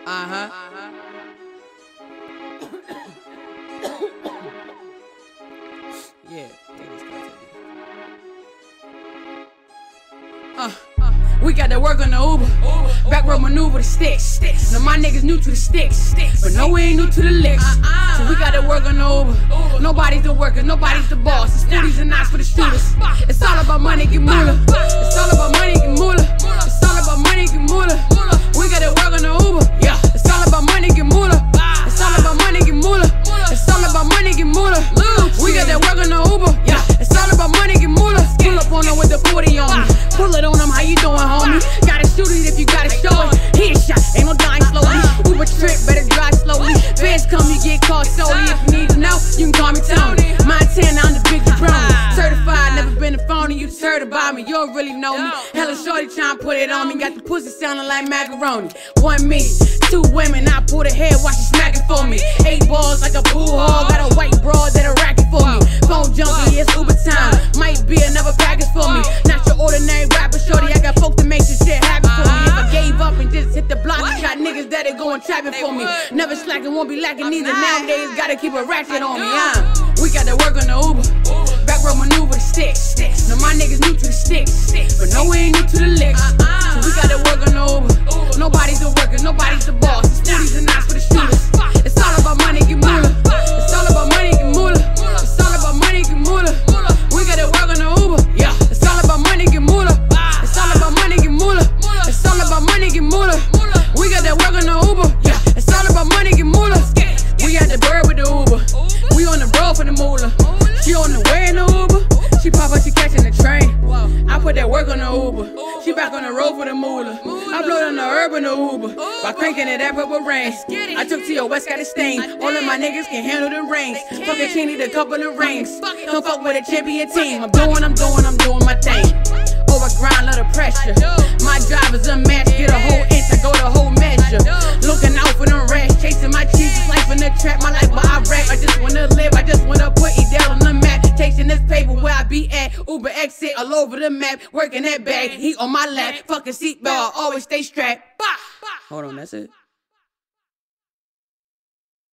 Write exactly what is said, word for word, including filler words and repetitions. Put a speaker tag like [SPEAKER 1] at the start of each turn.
[SPEAKER 1] Uh-huh. Yeah. Uh, uh, we got to work on the Uber. Uber. Back road maneuver the sticks. sticks. Now my niggas new to the sticks. sticks. But no, we ain't new to the licks. Uh-uh. So we got to work on the Uber. Uber. Nobody's the worker, nobody's the boss. It's footies and knots for the shooters. It's all about money, get moolah. It's all about money, get moolah. It's all about money, get moolah. We got to work on the Uber. Yeah. It's all about money, get moolah. It's all about money, get moolah. It's all about money, get moolah. We got that work on the Uber. Yeah. It's all about money, get moolah. Pull up on them with the forty on me. Pull it on them, how you doing, homie? Gotta shoot it if you gotta show it. Headshot, ain't no dying slowly. Uber trip, better drive slowly. Feds come, you get caught solely. If you need to know, you can call me Tony. Montana, I'm the big drone. Certified, never been a phony. You just heard about me, you don't really know me. Hella shorty tryna put it on me. Got the pussy sounding like macaroni. One me, two women, I pull the head, watch she smack it for me. Eight balls like a pool hall. Got a white broad that'll rack it for me. Phone junkie, it's Uber time. Might be another package for me. Not your ordinary rapper, shorty. I got folk to make this shit happen for me. If I gave up and just hit the block, I got niggas that'll go and trap it for me. Never slacking, won't be lacking either. Nowadays, gotta keep a ratchet on me. Uh. We got to work on the Uber. Back road maneuver the sticks. Now my niggas new to the sticks. But no, we ain't new to the licks. So we got to work on the Uber. Nobody's the worker, nobody's the boss. It's footies and knots for the shooters. It's all about money, get moolah. It's all about money, get moolah. It's all about money, get moolah. We got to work on the Uber. Yeah. It's all about money, get moolah. It's all about money, get moolah. It's all about money, get moolah. We got that work on the Uber. Yeah. It's all about money, get moolah. We got the bird with the Uber. We on the road for the moolah. She on the way in the Uber. She pop up, she catching the train. I put that work on the Uber. She back on the road for the moolah. I blowed on the herb in the Uber. By cranking it up purple rain. I took to your west, got a stain. All of my niggas can handle the reins. Fuck a chain, need a couple of rings. Don't fuck with a champion team. I'm doing, I'm doing, I'm doing my thing. Over grind, lot of pressure. My driver's unmatched. Get a whole inch, I go the whole measure. Looking out for them rats. Chasing my cheese, life in the trap. My life, but I rap. I just wanna live, I just wanna put it down on the map. Chasing this paper where I be at. Uber exit all over the map. Working that bag, he on my lap. Fucking seatbelt, always stay strapped. Hold on, that's it.